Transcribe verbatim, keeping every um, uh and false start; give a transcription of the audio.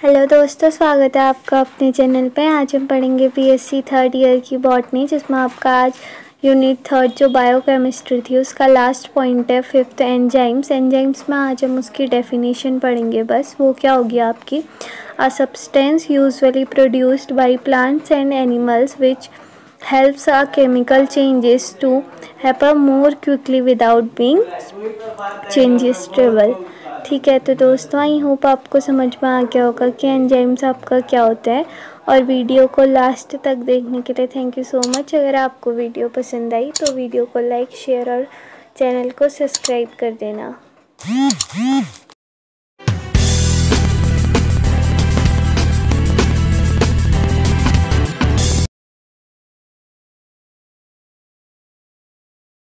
Hello दोस्तों, स्वागत है आपका अपने चैनल पे। आज हम पढ़ेंगे बीएससी थर्ड ईयर की बॉटनी, जिसमें आपका आज यूनिट थर्ड जो बायोकेमिस्ट्री थी उसका लास्ट पॉइंट है फिफ्थ एंजाइम्स। एंजाइम्स में आज हम उसकी डेफिनेशन पढ़ेंगे। बस वो क्या होगी आपकी, a substance usually produced by plants and animals which helps a chemical changes to happen more quickly without being changes trouble। ठीक है, तो दोस्तों आई होप आपको समझ में आ गया होगा कि एंजाइम्स आपका क्या होता है। और वीडियो को लास्ट तक देखने के लिए थैंक यू सो मच। अगर आपको वीडियो पसंद आई तो वीडियो को लाइक, शेयर और चैनल को सब्सक्राइब कर देना।